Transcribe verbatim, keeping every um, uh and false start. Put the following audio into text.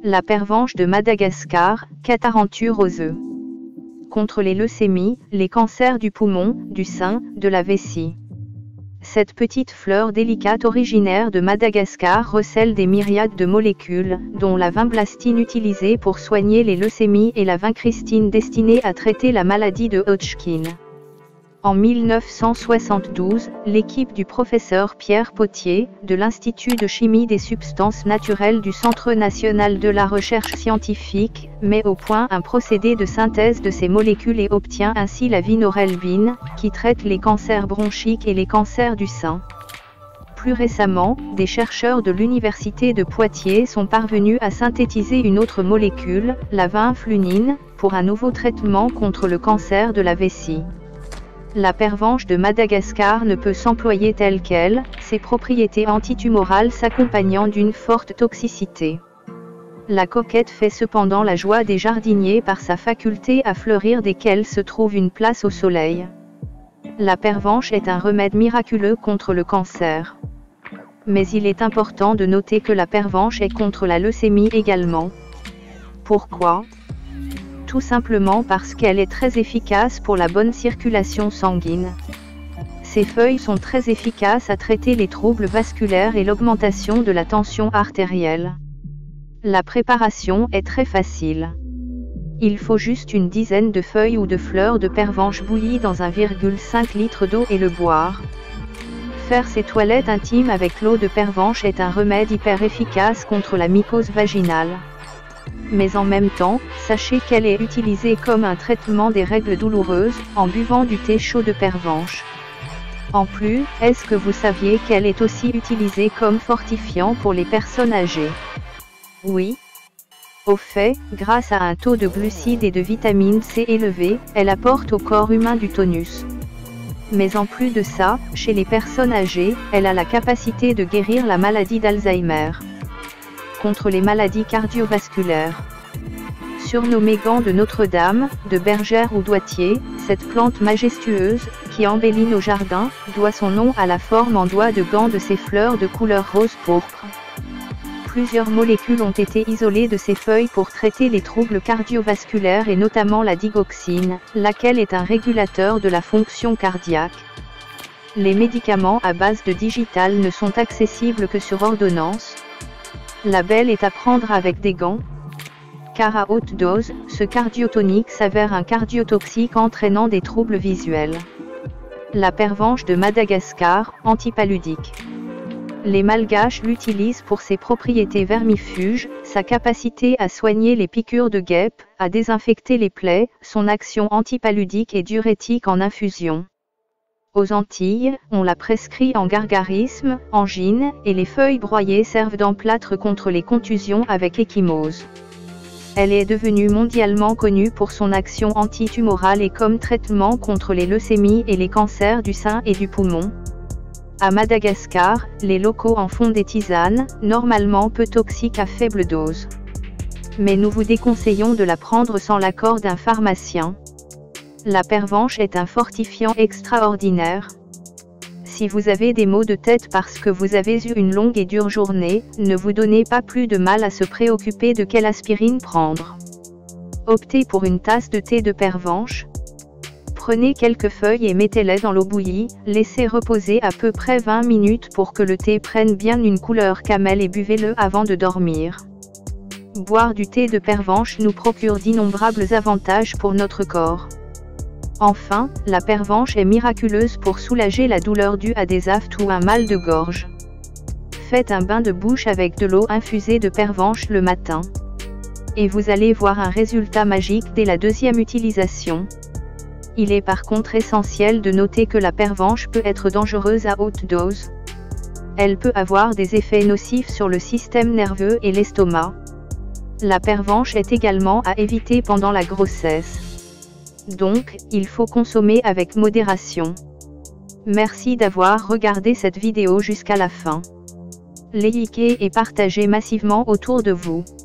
La pervenche de Madagascar, Catharanthus roseux. Contre les leucémies, les cancers du poumon, du sein, de la vessie. Cette petite fleur délicate originaire de Madagascar recèle des myriades de molécules, dont la vinblastine utilisée pour soigner les leucémies et la vincristine destinée à traiter la maladie de Hodgkin. En mille neuf cent soixante-douze, l'équipe du professeur Pierre Potier, de l'Institut de chimie des substances naturelles du Centre national de la recherche scientifique, met au point un procédé de synthèse de ces molécules et obtient ainsi la vinorelbine, qui traite les cancers bronchiques et les cancers du sein. Plus récemment, des chercheurs de l'Université de Poitiers sont parvenus à synthétiser une autre molécule, la vinflunine, pour un nouveau traitement contre le cancer de la vessie. La pervenche de Madagascar ne peut s'employer telle qu'elle, ses propriétés antitumorales s'accompagnant d'une forte toxicité. La coquette fait cependant la joie des jardiniers par sa faculté à fleurir dès qu'elle se trouve une place au soleil. La pervenche est un remède miraculeux contre le cancer. Mais il est important de noter que la pervenche est contre la leucémie également. Pourquoi ? Tout simplement parce qu'elle est très efficace pour la bonne circulation sanguine. Ses feuilles sont très efficaces à traiter les troubles vasculaires et l'augmentation de la tension artérielle. La préparation est très facile. Il faut juste une dizaine de feuilles ou de fleurs de pervenche bouillies dans un virgule cinq litre d'eau et le boire. Faire ses toilettes intimes avec l'eau de pervenche est un remède hyper efficace contre la mycose vaginale. Mais en même temps, sachez qu'elle est utilisée comme un traitement des règles douloureuses, en buvant du thé chaud de pervenche. En plus, est-ce que vous saviez qu'elle est aussi utilisée comme fortifiant pour les personnes âgées? Oui. Au fait, grâce à un taux de glucides et de vitamine C élevé, elle apporte au corps humain du tonus. Mais en plus de ça, chez les personnes âgées, elle a la capacité de guérir la maladie d'Alzheimer. Contre les maladies cardiovasculaires. Surnommée gant de Notre-Dame, de bergère ou doigtier, cette plante majestueuse, qui embellit nos jardins, doit son nom à la forme en doigt de gant de ses fleurs de couleur rose pourpre. Plusieurs molécules ont été isolées de ces feuilles pour traiter les troubles cardiovasculaires et notamment la digoxine, laquelle est un régulateur de la fonction cardiaque. Les médicaments à base de digital ne sont accessibles que sur ordonnance. La belle est à prendre avec des gants, car à haute dose, ce cardiotonique s'avère un cardiotoxique entraînant des troubles visuels. La pervenche de Madagascar, antipaludique. Les Malgaches l'utilisent pour ses propriétés vermifuges, sa capacité à soigner les piqûres de guêpes, à désinfecter les plaies, son action antipaludique et diurétique en infusion. Aux Antilles, on la prescrit en gargarisme, angine, et les feuilles broyées servent d'emplâtre contre les contusions avec échymose. Elle est devenue mondialement connue pour son action antitumorale et comme traitement contre les leucémies et les cancers du sein et du poumon. À Madagascar, les locaux en font des tisanes, normalement peu toxiques à faible dose. Mais nous vous déconseillons de la prendre sans l'accord d'un pharmacien. La pervenche est un fortifiant extraordinaire. Si vous avez des maux de tête parce que vous avez eu une longue et dure journée, ne vous donnez pas plus de mal à se préoccuper de quelle aspirine prendre. Optez pour une tasse de thé de pervenche. Prenez quelques feuilles et mettez-les dans l'eau bouillie, laissez reposer à peu près vingt minutes pour que le thé prenne bien une couleur camel et buvez-le avant de dormir. Boire du thé de pervenche nous procure d'innombrables avantages pour notre corps. Enfin, la pervenche est miraculeuse pour soulager la douleur due à des aphtes ou un mal de gorge. Faites un bain de bouche avec de l'eau infusée de pervenche le matin. Et vous allez voir un résultat magique dès la deuxième utilisation. Il est par contre essentiel de noter que la pervenche peut être dangereuse à haute dose. Elle peut avoir des effets nocifs sur le système nerveux et l'estomac. La pervenche est également à éviter pendant la grossesse. Donc, il faut consommer avec modération. Merci d'avoir regardé cette vidéo jusqu'à la fin. Likez et partagez massivement autour de vous.